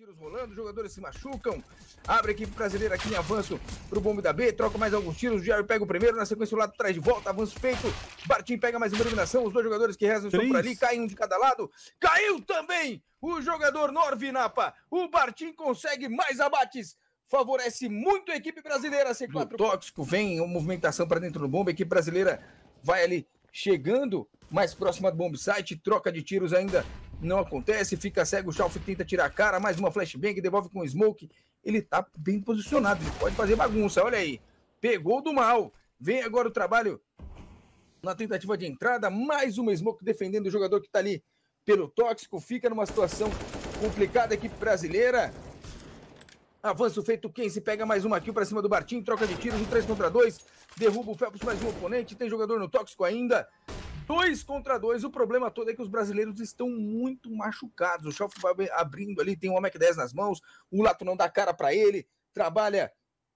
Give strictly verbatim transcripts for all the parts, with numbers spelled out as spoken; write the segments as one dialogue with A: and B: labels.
A: tiros rolando, os jogadores se machucam. Abre a equipe brasileira aqui em avanço pro bombe da B, troca mais alguns tiros, o Jerry pega o primeiro, na sequência o lado traz de volta, avanço feito. Bartim pega mais uma eliminação, os dois jogadores que restam estão por ali, caem um de cada lado. Caiu também o jogador Norvi Napa. O Bartim consegue mais abates. Favorece muito a equipe brasileira. C quatro tóxico, vem uma movimentação para dentro do bombe. A equipe brasileira vai ali chegando mais próxima do bomb site. Troca de tiros ainda não acontece. Fica cego, o Schauf tenta tirar a cara. Mais uma flashbang, devolve com o Smoke. Ele tá bem posicionado, ele pode fazer bagunça. Olha aí, pegou do mal. Vem agora o trabalho na tentativa de entrada. Mais uma Smoke defendendo o jogador que tá ali pelo tóxico. Fica numa situação complicada a equipe brasileira. Avanço feito, quem se pega mais uma kill pra cima do Bartim, troca de tiros, um três contra dois, derruba o Phelps mais um oponente, tem jogador no tóxico ainda, dois contra dois, o problema todo é que os brasileiros estão muito machucados, o Schauf vai abrindo ali, tem o Mac dez nas mãos, o Lato não dá cara pra ele, trabalha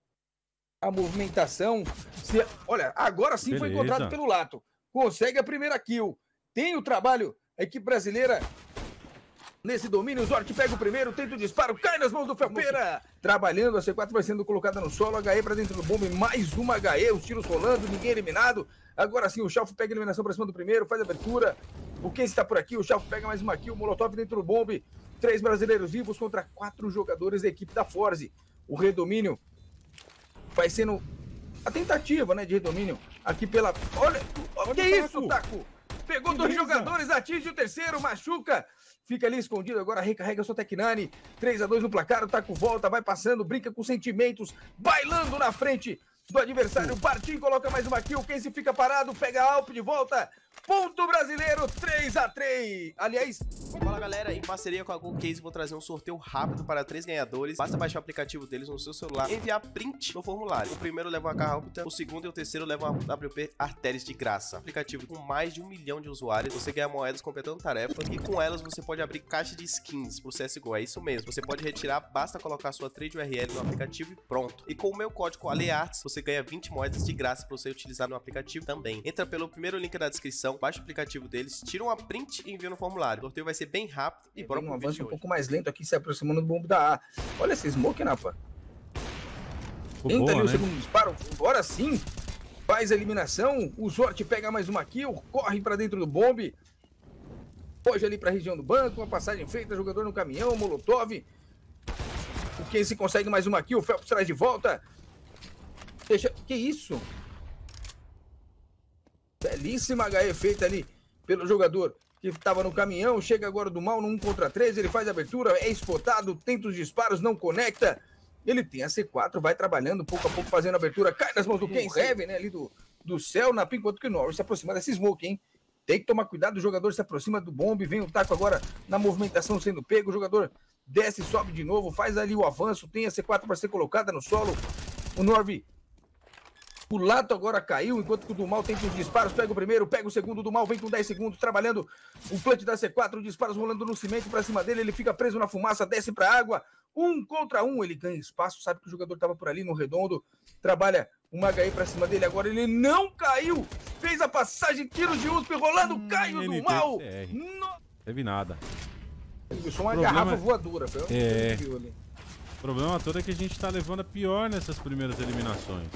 A: a movimentação, se... olha, agora sim Beleza. Foi encontrado pelo Lato, consegue a primeira kill, tem o trabalho, a equipe brasileira... Nesse domínio, o Zort pega o primeiro, tenta o disparo, cai nas mãos do Felpeira. Trabalhando, a C quatro vai sendo colocada no solo, H E pra dentro do bombe, mais uma H E, os tiros rolando, ninguém eliminado. Agora sim, o Schauf pega a eliminação pra cima do primeiro, faz a abertura. O Kenzie está por aqui, o Schauf pega mais uma kill, o Molotov dentro do bombe. Três brasileiros vivos contra quatro jogadores da equipe da Forze. O redomínio vai sendo a tentativa, né, de redomínio aqui pela... Olha, olha que isso, Taco? Pegou que dois beleza. Jogadores, atinge o terceiro, machuca. Fica ali escondido, agora recarrega sua Tec nine. três a dois no placar, o Taco volta, vai passando, brinca com sentimentos, bailando na frente do adversário. O Bartim coloca mais uma kill, quem se fica parado, pega a Alp de volta. Ponto brasileiro, três a três. Aliás...
B: Fala galera, em parceria com a GoCase vou trazer um sorteio rápido para três ganhadores. Basta baixar o aplicativo deles no seu celular e enviar print no formulário. O primeiro leva uma carrapta, o segundo e o terceiro levam uma W P Arteris de graça. Aplicativo com mais de um milhão de usuários, você ganha moedas completando tarefas e com elas você pode abrir caixa de skins pro C S G O. É isso mesmo, você pode retirar, basta colocar sua trade U R L no aplicativo e pronto. E com o meu código ALEARTS você ganha vinte moedas de graça para você utilizar no aplicativo também. Entra pelo primeiro link da descrição, baixa o aplicativo deles, tira uma print e envia no formulário. O sorteio vai ser bem rápido e bora
A: um avanço um pouco mais lento aqui, se aproximando do bombe da A. Olha esse Smoke, Napa. Entra boa, ali né? O segundo disparo, agora sim faz a eliminação, o Zort pega mais uma kill, corre pra dentro do bombe, foge ali pra região do banco, uma passagem feita, jogador no caminhão, Molotov, o Kenzie consegue mais uma kill, o Phelps traz de volta, deixa, que isso? Belíssima H E feita ali pelo jogador que estava no caminhão, chega agora do mal no um contra três, ele faz a abertura, é spotado, tenta os disparos, não conecta, ele tem a C quatro, vai trabalhando pouco a pouco fazendo a abertura, cai nas mãos do Ken Heaven, né, ali do, do céu, na pin, enquanto que o Norris se aproxima desse Smoke, hein, tem que tomar cuidado, o jogador se aproxima do bombe, vem o Taco agora na movimentação sendo pego, o jogador desce, sobe de novo, faz ali o avanço, tem a C quatro para ser colocada no solo, o Norvi. O Lato agora caiu, enquanto que o do mal tenta os disparos, pega o primeiro, pega o segundo, do mal vem com dez segundos, trabalhando o clutch da C quatro, disparos rolando no cimento pra cima dele, ele fica preso na fumaça, desce pra água, um contra um, ele ganha espaço, sabe que o jogador tava por ali no redondo, trabalha uma H E pra cima dele, agora ele não caiu, fez a passagem, tiros de U S P rolando, hum, Caio do mal,
C: não teve nada.
A: Ele só uma problema... garrafa voadora, foi
C: é... O problema todo é que a gente tá levando a pior nessas primeiras eliminações.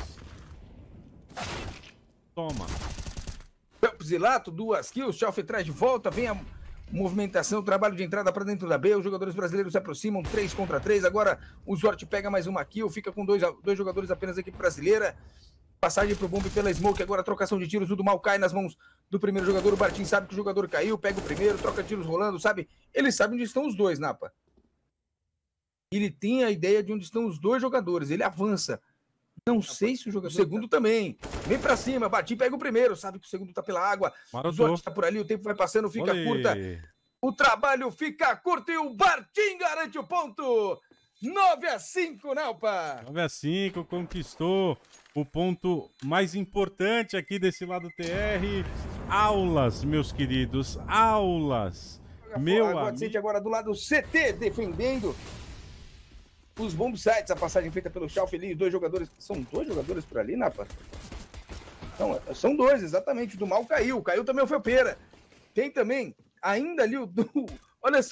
C: Toma.
A: Phelps e Lato, duas kills, Schauf traz de volta, vem a movimentação, trabalho de entrada para dentro da B, os jogadores brasileiros se aproximam, três contra três, agora o Zort pega mais uma kill, fica com dois, dois jogadores apenas da equipe brasileira, passagem pro bombe pela Smoke, agora trocação de tiros, o do mal cai nas mãos do primeiro jogador, o Bartim sabe que o jogador caiu, pega o primeiro, troca tiros rolando, sabe? Ele sabe onde estão os dois, Napa. Ele tem a ideia de onde estão os dois jogadores, ele avança. Não sei se o jogador... O segundo tá... também. Vem pra cima, Bartim pega o primeiro, sabe que o segundo tá pela água. O Zort tá por ali, o tempo vai passando, fica Olê. curta. O trabalho fica curto e o Bartim garante o ponto. nove a cinco, Napa.
C: nove a cinco, conquistou o ponto mais importante aqui desse lado T R. Aulas, meus queridos, aulas. Meu amigo.
A: Agora do lado C T, defendendo os bomb sites, a passagem feita pelo Schauf ali, dois jogadores, são dois jogadores por ali, Napa? Não, são dois, exatamente, o do mal caiu, caiu também o Felpeira. Tem também, ainda ali o do, olha só,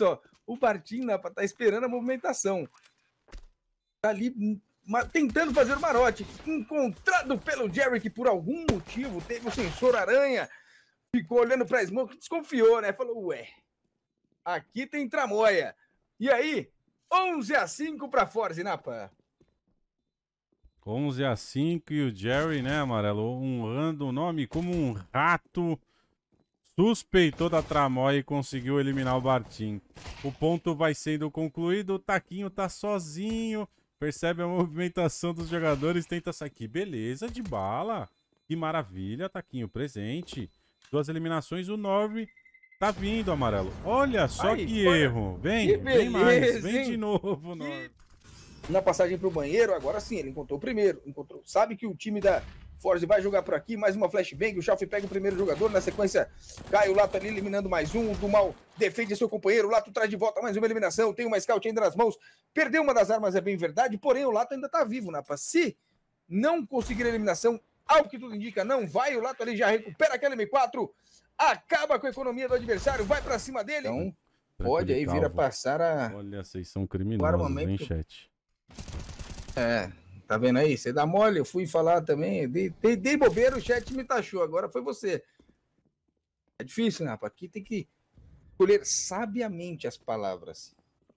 A: O Bartim, Napa, tá esperando a movimentação. Tá ali tentando fazer o marote. Encontrado pelo Jerry, que por algum motivo teve o sensor aranha. Ficou olhando pra Smoke, desconfiou, né? Falou, ué, aqui tem tramóia. E aí, onze a cinco pra Forze, Napa.
C: onze a cinco e o Jerry, né, Amarelo, honrando o nome como um rato, suspeitou da tramóia e conseguiu eliminar o Bartim. O ponto vai sendo concluído, o Taquinho tá sozinho, percebe a movimentação dos jogadores, tenta sair. Que beleza de bala, que maravilha, Taquinho presente. Duas eliminações, o Norve tá vindo, Amarelo. Olha só Ai, que foi... erro. Vem, que beleza, vem mais, vem hein? de novo, Norve.
A: Na passagem para o banheiro, agora sim, ele encontrou o primeiro. Encontrou, sabe que o time da Forze vai jogar por aqui, mais uma flashbang, o Chalf pega o primeiro jogador, na sequência cai o Lato ali eliminando mais um, o Dumal defende seu companheiro, o Lato traz de volta mais uma eliminação, tem uma scout ainda nas mãos, perdeu uma das armas, é bem verdade, porém o Lato ainda tá vivo, Napa. Se não conseguir a eliminação, ao que tudo indica, não vai, o Lato ali já recupera aquela M quatro, acaba com a economia do adversário, vai para cima dele. Então, pode aí vir a passar a...
C: Olha, vocês são criminosos, hein, chat?
A: É, tá vendo aí? Você dá mole, eu fui falar também, dei, dei, dei bobeira, o chat me taxou, agora foi você. É difícil, Napa, aqui tem que escolher sabiamente as palavras.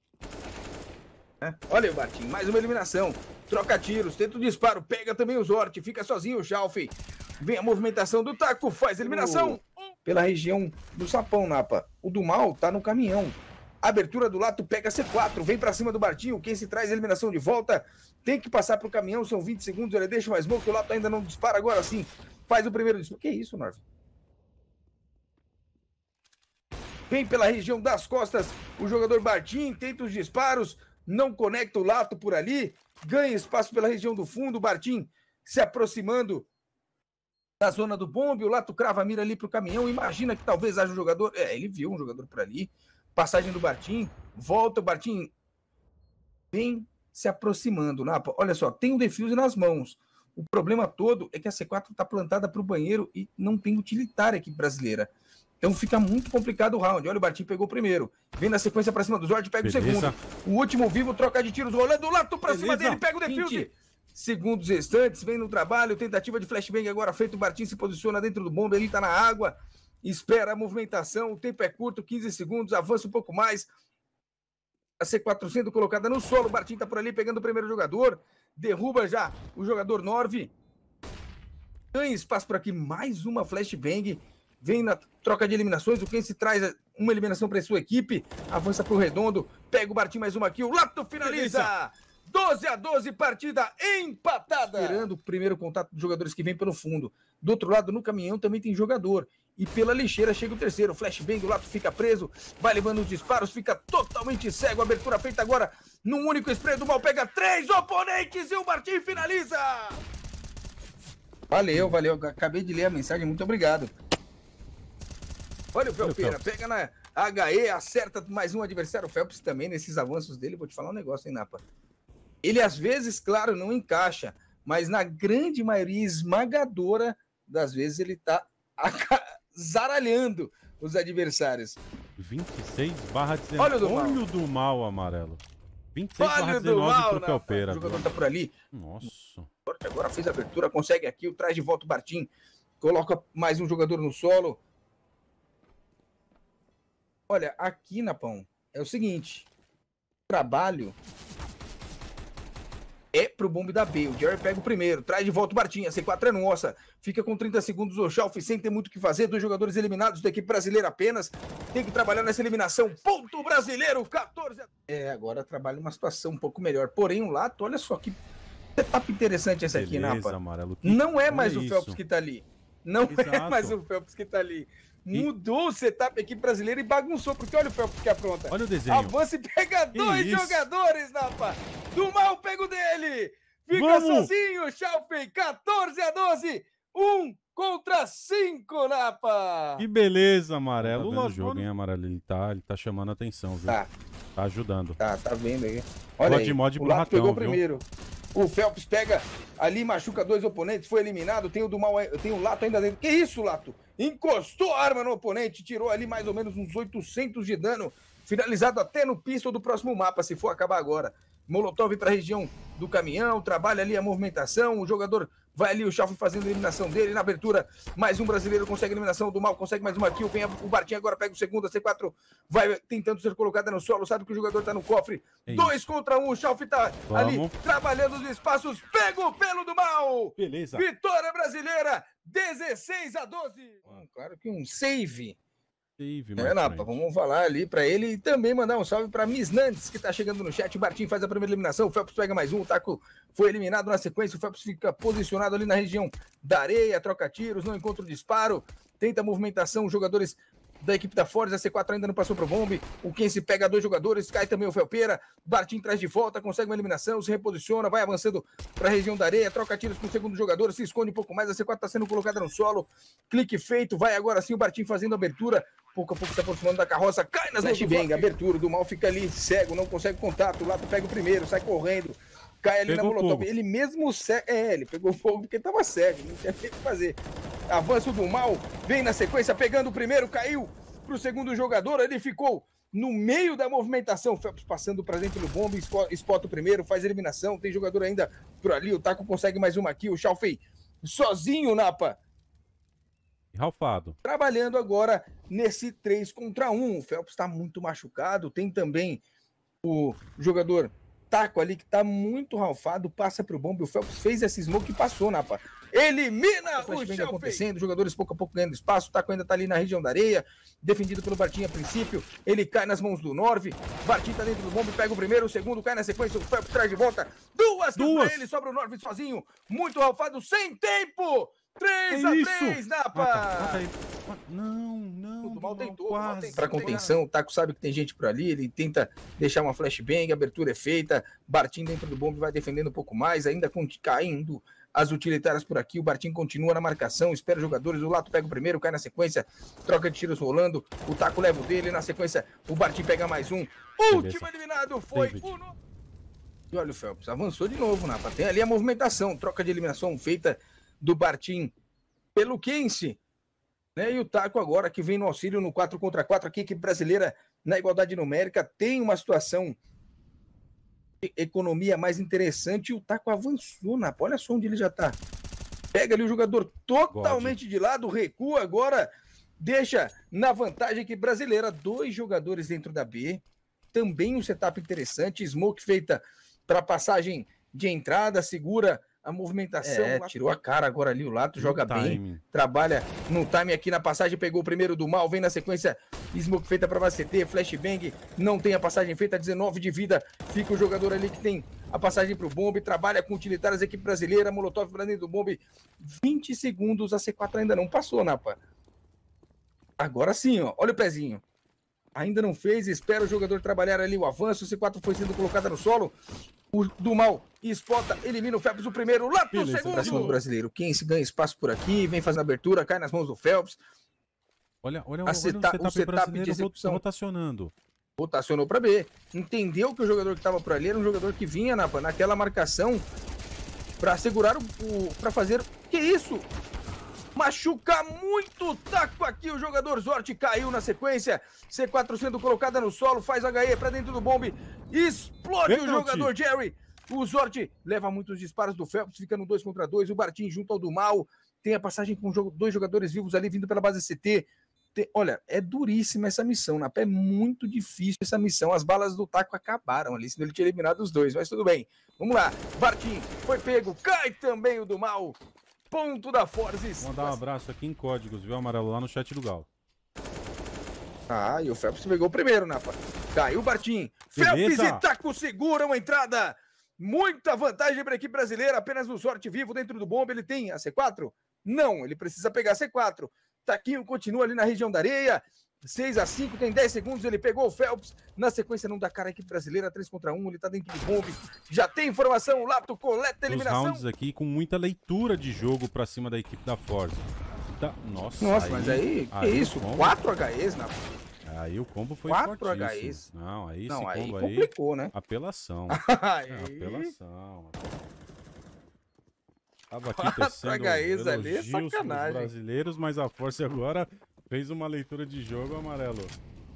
A: É. Olha o Bartim, mais uma eliminação, troca tiros, tenta o disparo, pega também o Zort, fica sozinho o Chalf, vem a movimentação do Taco, faz a eliminação uh. pela região do Sapão, Napa. O do mal tá no caminhão. Abertura do Lato, pega C quatro, vem pra cima do Bartinho, quem se traz a eliminação de volta, tem que passar pro caminhão, são vinte segundos, ele deixa mais smoke, o Lato ainda não dispara, agora sim, faz o primeiro disparo. Que isso, Norv? Vem pela região das costas, o jogador Bartinho tenta os disparos, não conecta o Lato por ali, ganha espaço pela região do fundo, o Bartinho se aproximando da zona do bombe, o Lato crava a mira ali pro caminhão, imagina que talvez haja um jogador, é, ele viu um jogador por ali, passagem do Bartim, volta o Bartim, vem se aproximando, Napa. Olha só, tem um defuse nas mãos. O problema todo é que a C quatro está plantada para o banheiro e não tem utilitária aqui brasileira. Então fica muito complicado o round. Olha, o Bartim pegou o primeiro. Vem na sequência para cima do Zord, pega Beleza. o segundo. O último vivo, troca de tiros, rolando o Lato para cima dele, pega o defuse. Segundos restantes, vem no trabalho, tentativa de flashbang agora feito, o Bartim se posiciona dentro do bombe, ele está na água. Espera a movimentação, o tempo é curto, quinze segundos, avança um pouco mais. A C quatro sendo colocada no solo, o Bartim tá por ali pegando o primeiro jogador, derruba já o jogador Norve. Ganha espaço por aqui, mais uma flashbang. Vem na troca de eliminações, o Kense traz uma eliminação para sua equipe, avança pro redondo, pega o Bartim mais uma aqui, o Lato finaliza! doze a doze, partida empatada! Esperando o primeiro contato dos jogadores que vem pelo fundo. Do outro lado, no caminhão, também tem jogador. E pela lixeira chega o terceiro. Flashbang, o Lato fica preso, vai levando os disparos, fica totalmente cego. Abertura feita agora num único spray do mal. Pega três oponentes e o Bartim finaliza! Valeu, valeu. Acabei de ler a mensagem, muito obrigado. Olha o Felpeira, pega na H E, acerta mais um adversário. O Phelps também, nesses avanços dele, vou te falar um negócio, hein, Napa? Ele, às vezes, claro, não encaixa, mas na grande maioria esmagadora das vezes ele tá zaralhando os adversários.
C: vinte e seis barra dezenove. Olha o do mal, Olha o do mal Amarelo. vinte e seis barra dezenove pro Felpeira.
A: O jogador tá por ali.
C: Nossa.
A: Agora fez a abertura, consegue aqui, o traz de volta o Bartim. Coloca mais um jogador no solo. Olha, aqui, Napão, é o seguinte. Trabalho é pro bombe da B. O Jerry pega o primeiro, traz de volta o Bartim. A C quatro é nossa. Fica com trinta segundos o Chalf sem ter muito o que fazer. Dois jogadores eliminados da equipe brasileira apenas. Tem que trabalhar nessa eliminação. Ponto brasileiro, quatorze a... É, agora trabalha uma situação um pouco melhor. Porém, um Lato, olha só que setup interessante esse aqui, Beleza, Napa. Amarelo, que... Não é mais é o Phelps que tá ali. Não Exato. é mais o Phelps que tá ali. Mudou e... o setup aqui brasileiro e bagunçou, porque olha o Phelps que apronta.
C: Olha o desenho.
A: Avança e pega que dois isso? jogadores, Napa. Do mal, pega o dele. Fica Vamos. sozinho, Chalfen, quatorze a doze. Um contra cinco, Napa.
C: Que beleza, Amarelo. Tá vendo o jogo, hein, Amarelo? Ele tá, ele tá chamando a atenção, viu?
A: Tá.
C: Tá ajudando.
A: Tá, tá vendo aí. Olha aí,
C: mod
A: o Lato pegou viu? primeiro. O Phelps pega ali, machuca dois oponentes, foi eliminado. Tem o do mal, tem o Lato ainda dentro. Que isso, Lato? Encostou a arma no oponente, tirou ali mais ou menos uns oitocentos de dano. finalizado até no pistol do próximo mapa, se for acabar agora. Molotov para a região do caminhão, trabalha ali a movimentação, o jogador vai ali, o Chalf fazendo a eliminação dele, na abertura, mais um brasileiro consegue a eliminação do mal, consegue mais uma kill, vem o Bartim agora pega o segundo, a C quatro vai tentando ser colocada no solo, sabe que o jogador tá no cofre, é dois contra um, o Chalf tá Vamos. ali, trabalhando os espaços, pega o pelo do mal!
C: Beleza.
A: Vitória brasileira, dezesseis a doze! Hum, claro que um save.
C: Save,
A: é, Napa, vamos falar ali pra ele e também mandar um salve pra Miss Nantes, que tá chegando no chat. O Bartim faz a primeira eliminação, o Phelps pega mais um, o Taco foi eliminado na sequência, o Phelps fica posicionado ali na região da areia, troca tiros, não encontra o disparo, tenta a movimentação, os jogadores da equipe da Forza, a C quatro ainda não passou pro bombe, o Kense pega dois jogadores, cai também o Felpeira, Bartim traz de volta, consegue uma eliminação, se reposiciona, vai avançando para a região da areia, troca tiros com o segundo jogador, se esconde um pouco mais, a C quatro tá sendo colocada no solo, clique feito, vai agora sim o Bartim fazendo abertura, pouco a pouco se aproximando da carroça, cai nas flashbang, abertura do mal fica ali cego, não consegue contato, o Lato pega o primeiro, sai correndo, cai ali pegou na Molotov, fogo. Ele mesmo cego, é, ele pegou fogo porque tava cego, não tinha o que fazer. Avanço do mal, vem na sequência, pegando o primeiro, caiu pro segundo jogador, ele ficou no meio da movimentação, Phelps passando para dentro do bombe, spot o primeiro, faz eliminação, tem jogador ainda por ali, o Taco consegue mais uma aqui, o Chalfei sozinho, Napa.
C: Ralfado.
A: Trabalhando agora nesse três contra um, o Phelps tá muito machucado, tem também o jogador Taco ali que tá muito ralfado, passa pro bombe, o Phelps fez esse smoke e passou, Napa. Elimina o Chalfei acontecendo, jogadores pouco a pouco ganhando espaço, o Taco ainda tá ali na região da areia, defendido pelo Bartim a princípio, ele cai nas mãos do Norve, Bartim tá dentro do bombe, pega o primeiro, o segundo cai na sequência, o Phelps traz de volta, duas, duas. Pra ele, sobra o Norve sozinho, muito ralfado, sem tempo, três a três, Napa!
C: Mata, mata ele. Não, não,
A: o mal tentou,
C: quase.
A: tentou. Pra contenção, o Taco sabe que tem gente por ali, ele tenta deixar uma flashbang, a abertura é feita, Bartim dentro do bombe vai defendendo um pouco mais, ainda caindo as utilitárias por aqui, o Bartim continua na marcação, espera os jogadores, o Lato pega o primeiro, cai na sequência, troca de tiros rolando, o Taco leva o dele, na sequência o Bartim pega mais um, último eliminado foi o... No... E olha o Phelps, avançou de novo, Napa, tem ali a movimentação, troca de eliminação feita do Bartim pelo Kense, né? E o Taco agora que vem no auxílio no quatro contra quatro, aqui, equipe brasileira na igualdade numérica, tem uma situação economia mais interessante e o Taco avançou, Napa. Olha só onde ele já tá. Pega ali o jogador totalmente God. de lado, recua agora, deixa na vantagem aqui brasileira. Dois jogadores dentro da B. Também um setup interessante. Smoke feita para passagem de entrada, segura a movimentação. É, tirou a cara agora ali o Lato, joga bem, trabalha no time aqui na passagem, pegou o primeiro do mal, vem na sequência, smoke feita para C T, flashbang, não tem a passagem feita, dezenove de vida, fica o jogador ali que tem a passagem pro bombe, trabalha com utilitárias, equipe brasileira, Molotov para dentro do bombe, vinte segundos, a C quatro ainda não passou, Napa. Agora sim, ó, olha o pezinho. Ainda não fez, espera o jogador trabalhar ali o avanço, C quatro foi sendo colocada no solo, o do mal espota, elimina o Phelps o primeiro, lá pro Beleza, segundo. Pra cima do brasileiro, quem se ganha espaço por aqui, vem fazendo a abertura, cai nas mãos do Phelps.
C: Olha, olha, olha seta, o setup, o setup de execução. Rotacionando.
A: Rotacionou para B. Entendeu que o jogador que estava por ali era um jogador que vinha na, naquela marcação para segurar o, o para fazer. Que isso? Machuca muito, Taco aqui, o jogador Zort caiu na sequência, C quatro sendo colocada no solo, faz H E para dentro do bombe, explode Vem, o jogador Jerry, o Zort leva muitos disparos do Phelps, fica no dois contra dois, o Bartim junto ao do mal, tem a passagem com dois jogadores vivos ali vindo pela base C T, tem, olha, é duríssima essa missão, Napa, é muito difícil essa missão, as balas do Taco acabaram ali, senão ele tinha eliminado os dois, mas tudo bem, vamos lá, Bartim foi pego, cai também o do mal, ponto da Forzes.
C: Vou mandar um abraço aqui em códigos, viu, Amarelo, lá no chat do Gal.
A: Ah, e o Phelps pegou o primeiro, Napa. Caiu o Bartim. Phelps e Taco seguram a entrada. Muita vantagem para a equipe brasileira. Apenas o Sorte vivo dentro do bombe. Ele tem a C quatro? Não, ele precisa pegar a C quatro. Taquinho continua ali na região da areia. seis a cinco, tem dez segundos, ele pegou o Phelps, na sequência não dá cara a equipe brasileira, três contra um, ele tá dentro do bombe, já tem informação, o Lato coleta a eliminação.
C: Os rounds aqui com muita leitura de jogo pra cima da equipe da Forza. Tá... Nossa,
A: Nossa
C: aí,
A: mas aí, que
C: aí
A: isso, quatro H Es na...
C: Aí o combo foi
A: quatro H Es.
C: Não, aí
A: não,
C: esse
A: aí
C: combo
A: complicou,
C: aí,
A: né?
C: Apelação.
A: Aí...
C: É, apelação. Tava aqui
A: quatro H Es ali, é sacanagem.
C: Brasileiros, mas a Força agora fez uma leitura de jogo, Amarelo.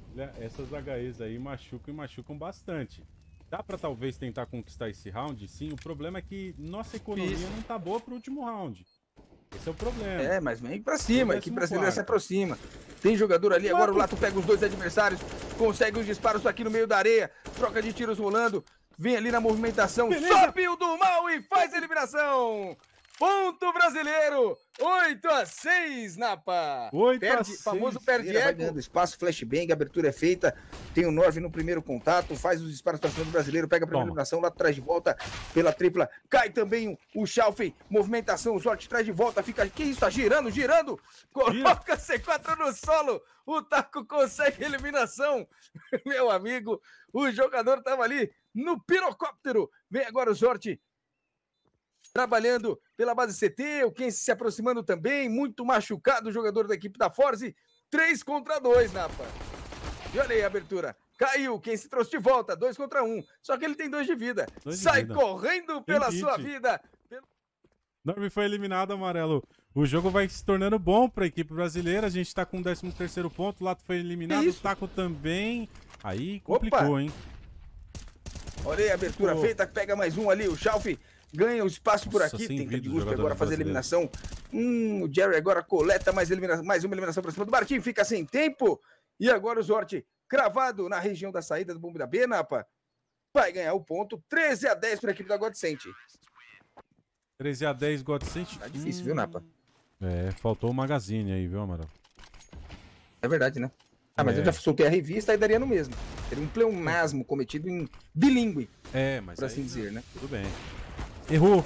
C: Essas H Es aí machucam e machucam bastante. Dá pra talvez tentar conquistar esse round? Sim, o problema é que nossa economia Isso. não tá boa pro último round. Esse é o problema.
A: É, mas vem pra cima, a equipe brasileira se aproxima. Tem jogador ali, agora o Lato pega os dois adversários, consegue os disparos aqui no meio da areia, troca de tiros rolando, vem ali na movimentação, Beleza. sobe o do mal e faz a eliminação! Ponto brasileiro, oito a seis, Napa.
C: oito
A: perde,
C: a seis.
A: Famoso perde eco. Espaço, flashbang, a abertura é feita. Tem o Norv no primeiro contato, faz os disparos para cima do brasileiro, pega a primeira Toma. eliminação, lá atrás de volta pela tripla. Cai também o Schalfen, movimentação, o Zort traz de volta, fica, que isso, tá girando, girando. Coloca Gira. C quatro no solo, o Taco consegue eliminação. Meu amigo, o jogador tava ali no pirocóptero. Vem agora o Zort. Trabalhando pela base C T, o Kense se aproximando também, muito machucado o jogador da equipe da Forze, três contra dois, Napa. E olha aí a abertura, caiu, o Kense trouxe de volta, dois contra um, só que ele tem dois de vida, dois de sai vida. correndo pela sua vida.
C: Norv foi eliminado, Amarelo. O jogo vai se tornando bom para a equipe brasileira, a gente tá com o décimo terceiro ponto, o Lato foi eliminado, o Taco também, aí complicou, Opa. hein.
A: Olha aí a abertura Pô. feita, pega mais um ali, o Schalfen ganha o espaço por Nossa, aqui, tenta de Guspe agora fazer a eliminação. Hum, o Jerry agora coleta mais, elimina... mais uma eliminação para cima do Bartim, fica sem tempo. E agora o Zort cravado na região da saída do bombe da B, Napa. Vai ganhar o ponto, treze a dez para a equipe da Godsent.
C: treze a dez, Godsent.
A: Tá difícil, hum... viu, Napa?
C: É, faltou o Magazine aí, viu, Amaral?
A: É verdade, né? Ah, mas é. eu já soltei a revista e daria no mesmo. Seria um pleonasmo cometido em bilíngue.
C: É, mas
A: por assim
C: aí,
A: dizer, né?
C: Tudo bem. Errou.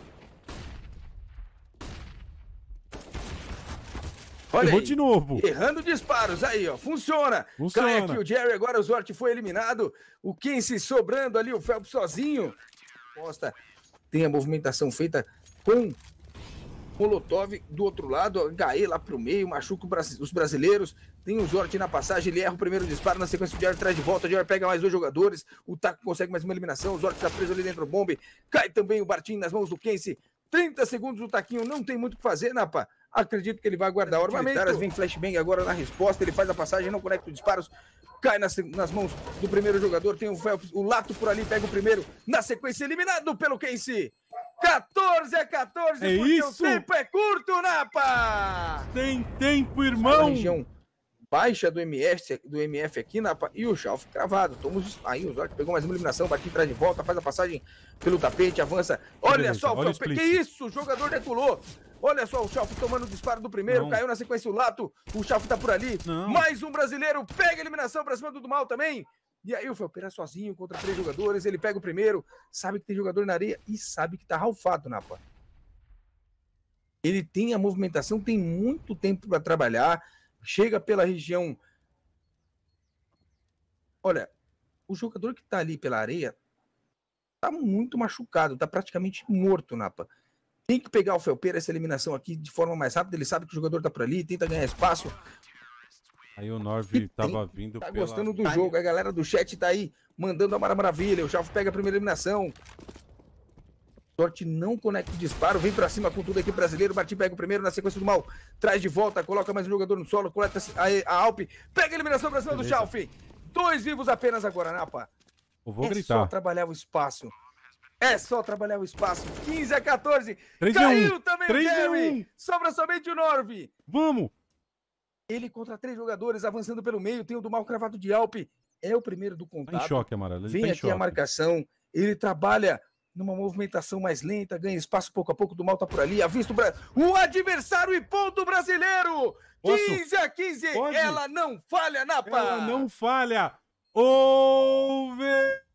A: Olha
C: Errou
A: aí,
C: de novo.
A: Errando disparos. Aí, ó. Funciona.
C: Funciona.
A: Cai aqui o Jerry. Agora o Zort foi eliminado. O Kense sobrando ali. O Phelps sozinho. Posta. Tem a movimentação feita com Molotov do outro lado. H E lá pro meio. Machuca os brasileiros. Tem o Zort na passagem. Ele erra o primeiro disparo. Na sequência o Jerry traz de volta. O Jerry pega mais dois jogadores. O Taco consegue mais uma eliminação. O Zort tá preso ali dentro do bombe. Cai também o Bartim nas mãos do Kense. trinta segundos do Taquinho. Não tem muito o que fazer, Napa. Acredito que ele vai guardar o armamento. Vem flashbang agora na resposta. Ele faz a passagem. Não conecta os disparos. Cai nas, nas mãos do primeiro jogador. Tem o Phelps, o Lato por ali. Pega o primeiro. Na sequência, eliminado pelo Kense. quatorze a quatorze.
C: É
A: porque
C: isso?
A: o tempo é curto, Napa.
C: Tem tempo, irmão.
A: A região baixa do M F, do M F aqui, Napa, e o Schalfen cravado. Toma os... Aí o Zort pegou mais uma eliminação, bate atrás de volta, faz a passagem pelo tapete, avança. Olha Beleza, só, olha o que isso? O jogador decolou. Olha só, o Schalfen tomando o disparo do primeiro, Não. caiu na sequência o Lato, o Schalfen tá por ali. Não. Mais um brasileiro, pega a eliminação pra cima do Mal também. E aí o Felpeira sozinho contra três jogadores, ele pega o primeiro, sabe que tem jogador na areia e sabe que tá ralfado, Napa. Ele tem a movimentação, tem muito tempo para trabalhar. Chega pela região. Olha, o jogador que tá ali pela areia tá muito machucado, tá praticamente morto, Napa. Tem que pegar o Felpeira, essa eliminação aqui de forma mais rápida. Ele sabe que o jogador tá por ali, tenta ganhar espaço.
C: Aí o Norv tava vindo
A: Tá
C: pela...
A: gostando do jogo, a galera do chat tá aí mandando a maravilha. O Schalfen pega a primeira eliminação. Sorte não conecta o disparo, vem pra cima com tudo aqui brasileiro. Bartim pega o primeiro na sequência do Mal, traz de volta, coloca mais um jogador no solo, coleta a, a Alp, pega a eliminação pra cima do Schalfen. Dois vivos apenas agora, Napa.
C: Eu vou
A: é
C: gritar.
A: É só trabalhar o espaço. É só trabalhar o espaço. quinze a quatorze.
C: três
A: Caiu
C: um.
A: também
C: três
A: o Jerry.
C: um.
A: Sobra somente o Norv.
C: Vamos.
A: Ele contra três jogadores, avançando pelo meio. Tem o do Mal cravado de Alp. É o primeiro do contato.
C: Tá em choque, Amarelo. Ele
A: Vem
C: tá em
A: aqui
C: choque.
A: a marcação. Ele trabalha numa movimentação mais lenta, ganha espaço pouco a pouco, do Mal tá por ali, avista o, Bra... o adversário e ponto brasileiro! Posso? quinze a quinze, Pode? Ela não falha, Napa!
C: Ela não falha! Over!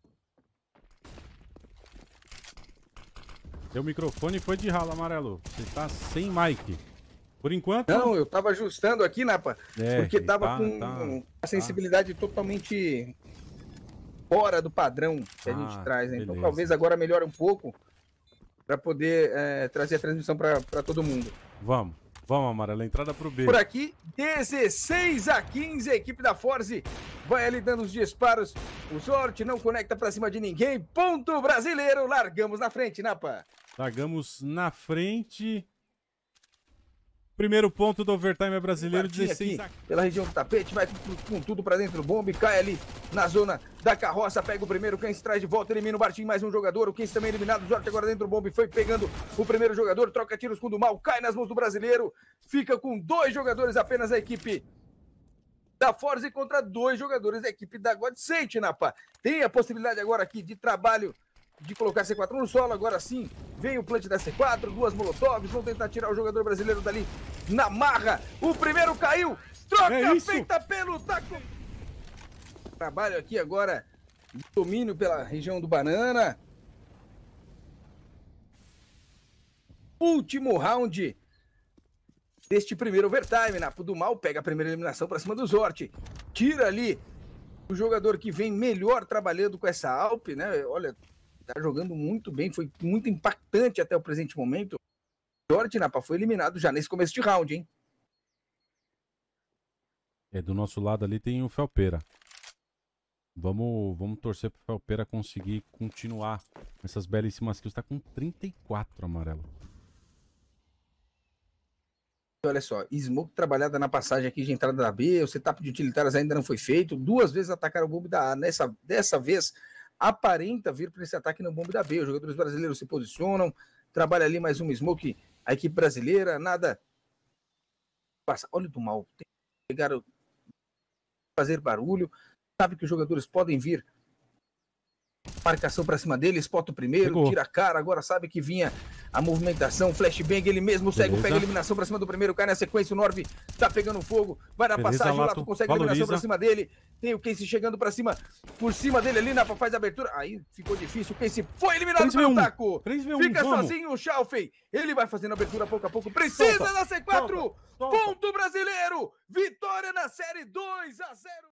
C: Seu microfone foi de ralo, Amarelo. Você tá sem mic. Por enquanto...
A: Não, eu tava ajustando aqui, Napa, é, porque tava
C: tá,
A: com
C: tá,
A: a sensibilidade tá. totalmente... fora do padrão que a
C: ah,
A: gente traz, né? Então
C: beleza.
A: talvez agora melhore um pouco para poder é, trazer a transmissão para todo mundo.
C: Vamos, vamos, Amarelo, entrada pro B.
A: Por aqui, dezesseis a quinze, a equipe da Forze vai ali dando os disparos. O Zort não conecta para cima de ninguém. Ponto brasileiro, largamos na frente, Napa.
C: Largamos na frente. Primeiro ponto do overtime é brasileiro, dezesseis
A: aqui, pela região do tapete, vai com, com tudo pra dentro do bombe, cai ali na zona da carroça, pega o primeiro, quem se traz de volta, elimina o Bartim, mais um jogador, o Kense também eliminado, o Jorge agora dentro do bombe, foi pegando o primeiro jogador, troca tiros com o do mal, cai nas mãos do brasileiro, fica com dois jogadores apenas a equipe da Forze contra dois jogadores da equipe da Godsent, Napa. Tem a possibilidade agora aqui de trabalho de colocar C quatro no solo, agora sim, vem o plant da C quatro, duas molotovs, vão tentar tirar o jogador brasileiro dali na marra, o primeiro caiu, troca
C: é
A: feita pelo Taco. Trabalho aqui agora, domínio pela região do Banana. Último round deste primeiro overtime, Napo do Mal pega a primeira eliminação para cima do Zort, tira ali o jogador que vem melhor trabalhando com essa Alp, né, olha... Tá jogando muito bem, foi muito impactante até o presente momento. O Zort, Napa, foi eliminado já nesse começo de round, hein?
C: É, do nosso lado ali tem o Felpeira. Vamos, vamos torcer pro Felpeira conseguir continuar essas belíssimas kills. Tá com trinta e quatro, amarelo.
A: Olha só, smoke trabalhada na passagem aqui de entrada da B, o setup de utilitárias ainda não foi feito. Duas vezes atacaram o bombe da A. Nessa, dessa vez... aparenta vir para esse ataque no bombe da B. Os jogadores brasileiros se posicionam, trabalha ali mais uma smoke, a equipe brasileira, nada passa. Olha do mal, tem que pegar, fazer barulho, sabe que os jogadores podem vir, marcação para cima dele, spot o primeiro, Pegou. tira a cara, agora sabe que vinha a movimentação, flashbang, ele mesmo segue, Beleza. pega a eliminação para cima do primeiro, cai na sequência, o Norv tá pegando fogo, vai na Beleza, passagem, o Lato consegue a eliminação para cima dele, tem o Kense chegando para cima, por cima dele ali, Napa faz a abertura, aí ficou difícil, o Kense foi eliminado pelo Taco, fica vamos. sozinho o Schaufei, ele vai fazendo a abertura pouco a pouco, precisa solta, na C quatro, solta, solta. Ponto brasileiro, vitória na série dois a zero.